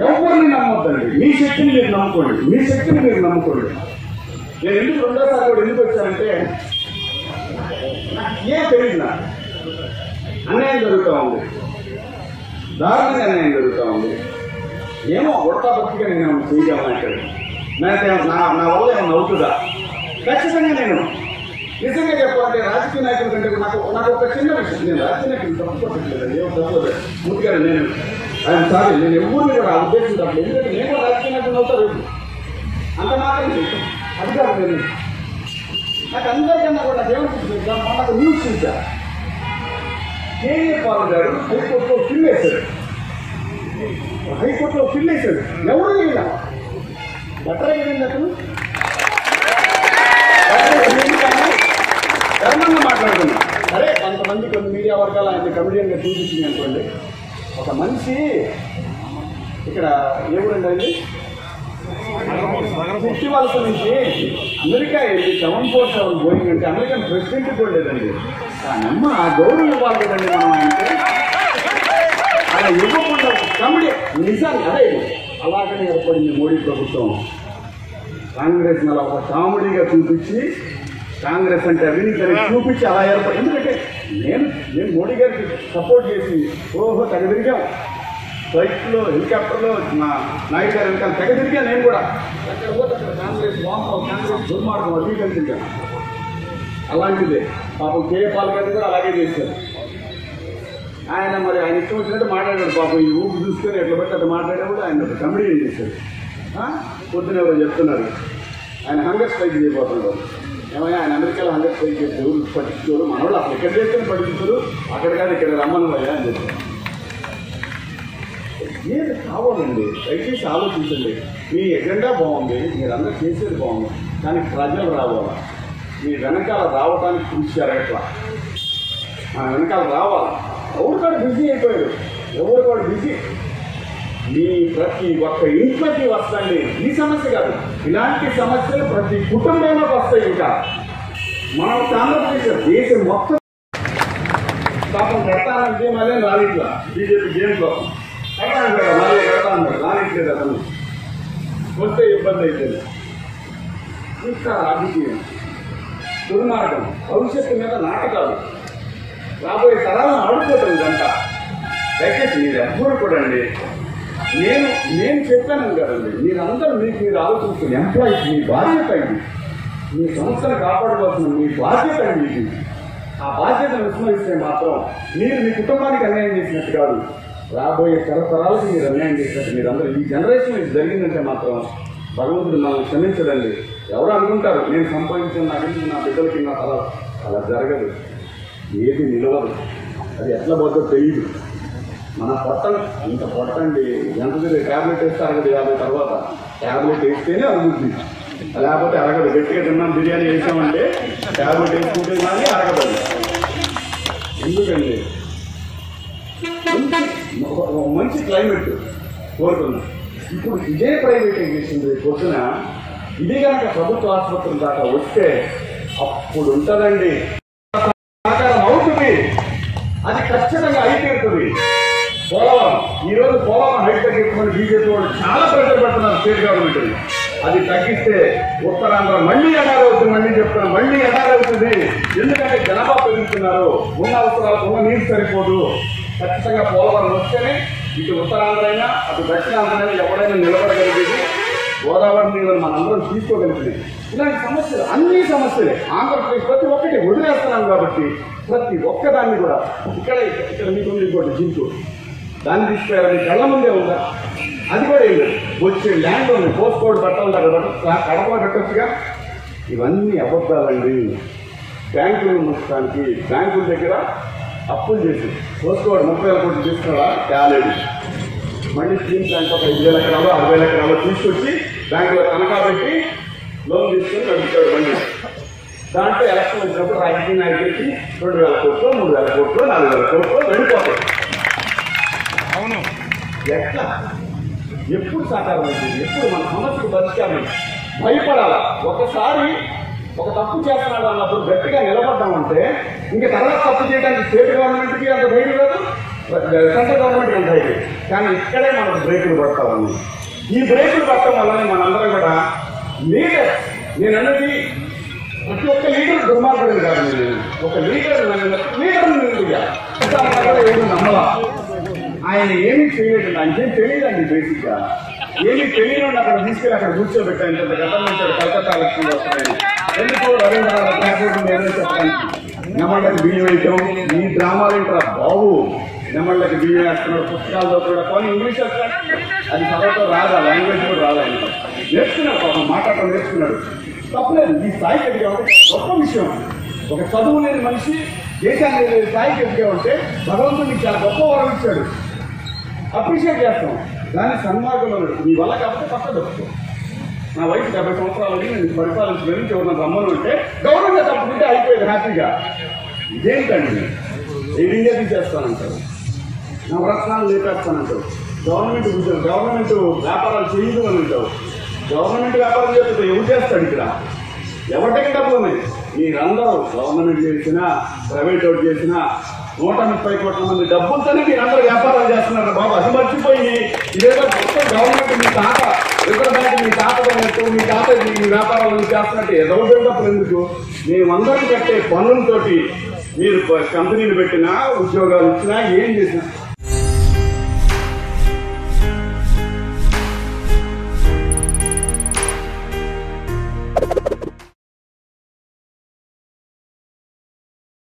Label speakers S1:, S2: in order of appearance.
S1: ఎవరిని నమ్మొద్దండి. మీ శక్తిని మీరు నమ్ముకోండి, మీ శక్తిని మీరు నమ్ముకోండి. నేను ఎందుకు రెండోసారి కూడా ఎందుకు వచ్చానంటే నాకు ఏం తెలియదు. నాకు అన్యాయం జరుగుతూ ఉంది, దారుణంగా అన్యాయం జరుగుతూ ఉంది. ఏమో ఉడతా భక్తిగా నేను చేయగలను. ఇక్కడ నా వల్ల ఏమన్నా అవుతుందా? ఖచ్చితంగా నేను నిజంగా చెప్పాలంటే రాజకీయ నాయకుల కంటే నాకు ఒక చిన్న విషయం, నేను రాజకీయ నాయకులు తప్పుకోవట్లేదండి, ఏమో తప్పలేదు ముందుగా నేను ఆయన సారీ నేను ఎవరిని కూడా ఉద్దేశించట్లేదు. ఎందుకంటే నేను కూడా రాజకీయ నాయకులు అవుతారు అంత మాత్రం అది కాదు. నేను నాకు అందరికన్నా కూడా నాకు ఏమనిపిస్తుంది, నాకు న్యూస్ చూసా కేఏ పాల్ గారు హైకోర్టులో పిల్ వేశాడు. హైకోర్టులో పిల్ వేశాడు, ఎవరు లేదా ఎక్కడ అయింది అతను ధర్మంగా మాట్లాడుతున్నా. సరే కొంతమంది కొన్ని మీడియా వర్గాలు ఆయన కమిడియన్గా చూపించింది అనుకోండి. ఒక మనిషి ఇక్కడ ఏముండండి అండి ఫిఫ్టీ వలస నుంచి అమెరికా వెళ్ళి 747 బోయింగ్ అంటే అమెరికన్ ప్రెసిడెంట్ కూడా లేదండి. కానమ్మ ఆ గౌరవం ఇవ్వాలి కదండి మనం. అంటే అలా ఇవ్వకుండా కమిడీ నిజాన్ని అదే అలాగనే ఏర్పడింది మోడీ ప్రభుత్వం. కాంగ్రెస్ అలా ఒక కామెడీగా చూపించి, కాంగ్రెస్ అంటే అవినీతి చూపించి అలా ఏర్పడి. ఎందుకంటే నేను మోడీ గారికి సపోర్ట్ చేసి ఓహో తెగ తిరిగాం, ఫ్లైట్లో హెలికాప్టర్లో మా నాయుడు గారు వెనకాల తెగ తిరిగా. నేను కూడా అక్కడ పోతే అక్కడ కాంగ్రెస్ వామం, కాంగ్రెస్ దుర్మార్గం అది కనిపించాను. అలాంటిదే పాపం కేఏ పాల్ గారిని కూడా అలాగే చేశారు. ఆయన మరి ఆయన ఇష్టం వచ్చినట్టు మాట్లాడాడు. పాపం ఈ ఊపు చూసుకొని ఎట్లా బట్టి అట్లా మాట్లాడేవాడు. ఆయన ఒక కమిడీ ఏం చేశాడు. పొద్దున ఎవరో చెప్తున్నారు ఆయన హంగర్ స్ట్రైక్ చేయబోతున్నాడు. ఏమయ్యా ఆయన అమెరికాలో హంగర్ స్ట్రైక్ చేస్తారు, పట్టించుకోరు, మన వాళ్ళు అక్కడ ఎక్కడ చేస్తేనే పట్టించుకోరు, అక్కడ కాదు ఇక్కడ రమ్మను అయ్యా అని చెప్పారు. ఏది కావాలండి దయచేసి ఆలోచించండి. మీ ఎజెండా బాగుంది, మీరందరూ చేసేది బాగుంది, కానీ ప్రజలు రావాలా. మీ వెనకాల రావడానికి కృషి జరగట్లా. మన వెనకాల రావాలి. ఎవరు కూడా బిజీ అయిపోయారు, ఎవరు కూడా బిజీ. మీ ప్రతి ఒక్క ఇంట్లోకి వస్తాండి. ఈ సమస్య కాదు, ఇలాంటి సమస్యలు ప్రతి కుటుంబంలోకి వస్తాయి. ఇంకా మనం ఆంధ్రప్రదేశ్ దేశం మొత్తం పాపం కడతానంటే మళ్ళీ రానిట్లా బీజేపీ గేమ్లో కడతాను కదా, మళ్ళీ కడతాను రానిట్లేదు. అతను వస్తే ఇబ్బంది అవుతుంది. ఇంకా రాజకీయం దుర్మార్గం, భవిష్యత్తు మీద నాటకాలు, రాబోయే తరాలను ఆడుకోవటం ఇదంతా. దయచేసి మీరు ఎవ్వరు కూడా అండి, నేను చెప్పాను కదండి, మీరందరూ మీరు ఆలోచిస్తున్న ఎంప్లాయీస్ మీ బాధ్యత ఇది. మీ సంస్థను కాపాడుకోవాల్సిన మీ బాధ్యత అండి ఇది. ఆ బాధ్యతను విస్మరిస్తే మాత్రం మీరు మీ కుటుంబానికి అన్యాయం చేసినట్టు కాదు, రాబోయే తరతరాలకు మీరు అన్యాయం చేసినట్టు. మీరందరూ ఈ జనరేషన్ ఇది జరిగిందంటే మాత్రం భగవంతుడు మనల్ని క్షమించడండి. ఎవరు అనుకుంటారు నేను సంపాదించిన నాకు నా బిడ్డలకి నా తల, అలా జరగదు. ఏది నిలవదు, అది ఎట్లా పోతుందో తెలియదు. మన పొట్టం ఇంత పొట్టండి, ఎంత ట్యాబ్లెట్ వేస్తే అరగదు. 50 తర్వాత ట్యాబ్లెట్ వేస్తేనే అరుగుద్ది, లేకపోతే అరగదు. గట్టిగా తిన్నాం బిర్యానీ వేసామంటే ట్యాబ్లెట్ వేసుకుంటే కానీ అరగదు. ఎందుకండి మంచి క్లైమేట్ కోరుతున్నాం. ఇప్పుడు ఇదే ప్రైవేటైజేషన్ పొద్దున ఇది కనుక ప్రభుత్వ ఆసుపత్రుల దాకా వస్తే అప్పుడు ఉంటుందండి, సహకారం అవుతుంది, అది ఖచ్చితంగా అయిపోతుంది. పోలవరం ఈరోజు పోలవరం హైట్ తగ్గించమని బీజేపీ వాళ్ళు చాలా ప్రెషర్ పెడుతున్నారు స్టేట్ గవర్నమెంట్. అది తగ్గిస్తే ఉత్తరాంధ్ర మళ్ళీ ఎడారి అవుతుంది. మళ్ళీ చెప్తాను, మళ్ళీ ఎడారి అవుతుంది. ఎందుకంటే జనాభా పెరుగుతున్నారు, ఉన్న అవసరాలకు ఉన్న నీరు సరిపోదు. ఖచ్చితంగా పోలవరం వస్తేనే ఇటు ఉత్తరాంధ్ర అయినా అటు దక్షిణాంధ్ర అయినా ఎవరైనా నిలబడగలిగేది. గోదావరి నీళ్ళని మనందరం తీసుకోగలిగింది. ఇలాంటి సమస్యలు అన్ని సమస్యలే ఆంధ్రప్రదేశ్ ప్రతి ఒక్కటి వదిలేస్తున్నాం కాబట్టి ప్రతి ఒక్కదాన్ని కూడా ఇక్కడ మీకు ఇంకోటి జింకు దాన్ని తీసుకురావాలి కళ్ళ ముందే ఉందా, అది కూడా ఏం లేదు. వచ్చే ల్యాండ్ ఉంది, పోస్ట్ కోడ్ పెట్టాలి, కడపలో పెట్టచ్చుగా. ఇవన్నీ అబద్ధాలండి. బ్యాంకులు ముంచడానికి బ్యాంకుల దగ్గర అప్పులు చేసి పోస్ట్ కోడ్ 30,000 కోట్లు తీసుకురా తేలేదు. మళ్ళీ స్కీమ్ బ్యాంక్ ఒక 5,000 ఎకరాలు 60,000 ఎకరాలు తీసుకొచ్చి బ్యాంకులో తనఖా పెట్టి లోన్ తీసుకొని నడుపుతాడు బండి. దాంట్లో ఎలక్షన్ వచ్చినప్పుడు రాజకీయ నాయకుడికి 2,000 కోట్లు 3,000 కోట్లు 4,000 కోట్లు వెళ్ళిపోతాయి. అవును, ఎట్లా ఎప్పుడు సాకారం అవుతుంది? ఎప్పుడు మన సమస్యకు పరిష్కారం? భయపడాలా. ఒకసారి ఒక తప్పు చేస్తున్నాడు అన్నప్పుడు గట్టిగా నిలబడ్డామంటే ఇంక తర్వాత తప్పు చేయడానికి స్టేట్ గవర్నమెంట్కి అంత ధైర్యం లేదు, సెంట్రల్ గవర్నమెంట్ ఉంటాయి. కానీ ఇక్కడే మనకు బ్రేకులు పడతామని, ఈ బ్రేకులు పడటం వల్లనే మనందరం కూడా లీడర్, నేను అన్నది ప్రతి ఒక్క లీడర్ దుర్మార్గుడు కాదు. నేను ఒక లీడర్ ఏమి నమ్మలా, ఆయన ఏమీ చేయలేదు, ఆయనకేం తెలియదండి. బేసిక్గా ఏమీ తెలియని అక్కడ తీసుకెళ్ళి అక్కడ కూర్చోబెట్టాను. ఇంత గతం నుంచి కలకత్తా ఎలక్షన్ వస్తున్నాయని ఎందుకు రవీంద్రనాథ్ ఠాగూర్ ఏదో చెప్పడానికి నెమళ్ళకి బియ్యం వేయటం, ఈ డ్రామాలు ఏంటారా బాబు, నెమళ్ళకి బియ్యం వేస్తున్నాడు, పుస్తకాలు చదువుతున్నాడు, కొన్ని ఇంగ్లీష్ వస్తున్నాడు, అది చదవటం రాదా, లాంగ్వేజ్ కూడా రాదా, నేర్చుకున్నాడు, పాపం మాట్లాడటం నేర్చుకున్నాడు, తప్పలేదు. ఈ స్థాయికి ఎదిగామంటే గొప్ప విషయం. ఒక చదువు లేని మనిషి దేశాన్ని స్థాయికి ఎదిగామంటే భగవంతుడు నీకు చాలా గొప్ప వరం ఇచ్చాడు, అప్రిషియేట్ చేస్తాం. దాన్ని సన్మార్గంలో నీ వల్ల కాకపోతే పక్క దొరుకుతాం. నా వయసు 70 సంవత్సరాలు నేను పరిపాలించడానికి ఎవరన్నా రమ్మను అంటే గవర్నమెంట్ తప్పుకుంటే అయిపోయేది హ్యాపీగా. ఇదేంటండి ఏడిండియా తీసేస్తానంటారు, నవరత్నాలు లేపేస్తానంటారు, గవర్నమెంట్ ఉద్యోగం, గవర్నమెంట్ వ్యాపారాలు చేయదు అని అంటావు. గవర్నమెంట్ వ్యాపారం చేస్తే ఎవరు చేస్తాడు ఇక్కడ? ఎవరికి డబ్బులు ఉన్నాయి? మీరందరూ గవర్నమెంట్ చేసినా ప్రైవేట్ అవుట్ చేసినా 130 కోట్ల మంది డబ్బులతోనే మీరందరూ వ్యాపారాలు చేస్తున్నారు బాబు. అది మర్చిపోయి ఇదేదో మొత్తం గవర్నమెంట్ మీ తాత రిజర్వ్ బ్యాంక్ మీ తాత కొన్నట్టు మీ తాత మీ వ్యాపారాలు చేస్తున్నట్టు ఏదో డబ్బులు ఎందుకు? మేమందరం కట్టే పన్నులతోటి మీరు కంపెనీలు పెట్టినా ఉద్యోగాలు ఇచ్చినా ఏం చేసినా